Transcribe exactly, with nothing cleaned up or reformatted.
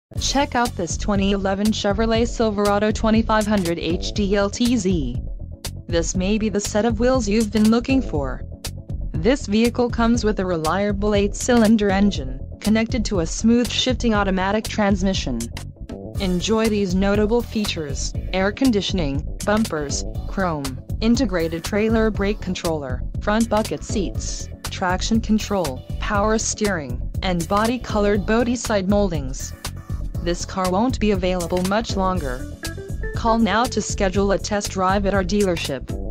Check out this twenty eleven Chevrolet Silverado twenty-five hundred H D L T Z. This may be the set of wheels you've been looking for. This vehicle comes with a reliable eight-cylinder engine, connected to a smooth shifting automatic transmission. Enjoy these notable features: air conditioning, bumpers, chrome, integrated trailer brake controller, front bucket seats, traction control, power steering, and body-colored body side moldings. This car won't be available much longer. Call now to schedule a test drive at our dealership.